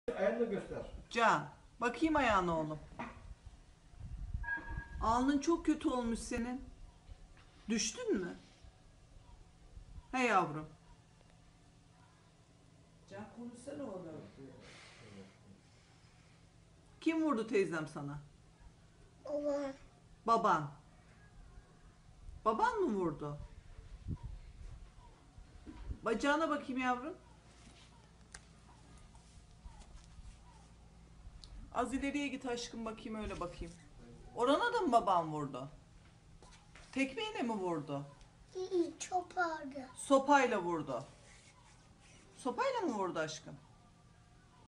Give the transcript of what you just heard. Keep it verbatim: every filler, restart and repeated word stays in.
Ayağını da göster. Can, bakayım ayağına oğlum. Alnın çok kötü olmuş senin. Düştün mü? He yavrum. Can konuşsana oğlum. Kim vurdu teyzem sana? Baba. Baban. Baban mı vurdu? Bacağına bakayım yavrum. Az ileriye git aşkım, bakayım, öyle bakayım. Orana da mı baban vurdu? Tekmeyle mi vurdu? İyi, çok ağrı. Sopayla vurdu. Sopayla mı vurdu aşkım?